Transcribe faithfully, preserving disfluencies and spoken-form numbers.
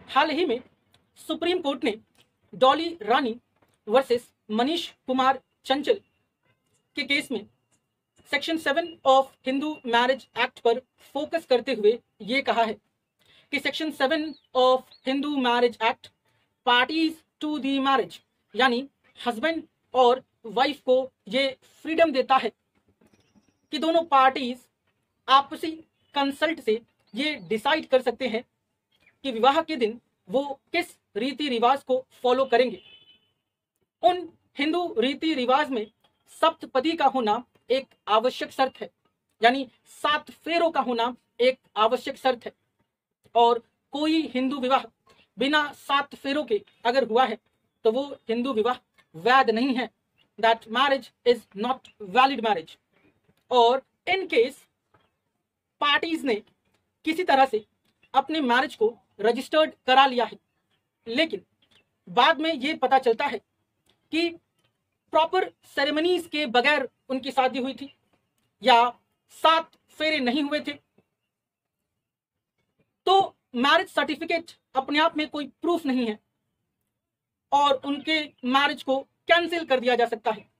हाल ही में supreme court ने Dolly Rani versus Manish Kumar Chanchal के केस में section seven of Hindu marriage act पर फोकस करते हुए ये कहा है कि section seven of Hindu marriage act parties to the marriage यानी हस्बैंड और वाइफ को ये फ्रीडम देता है कि दोनों पार्टीज आपसी कंसल्ट से ये डिसाइड कर सकते हैं कि विवाह के दिन वो किस रीति रिवाज को फॉलो करेंगे। उन हिंदू रीति रिवाज में सप्तपदी का होना एक आवश्यक शर्त है, यानी सात फेरों का होना एक आवश्यक शर्त है, और कोई हिंदू विवाह बिना सात फेरों के अगर हुआ है तो वो हिंदू विवाह वैध नहीं है। That marriage is not valid marriage. और इन केस पार्टीज ने किसी तरह से अपने मैरिज को रजिस्टर्ड करा लिया है, लेकिन बाद में ये पता चलता है कि प्रॉपर सेरेमनीज के बगैर उनकी शादी हुई थी या सात फेरे नहीं हुए थे, तो मैरिज सर्टिफिकेट अपने आप में कोई प्रूफ नहीं है और उनके मैरिज को कैंसिल कर दिया जा सकता है।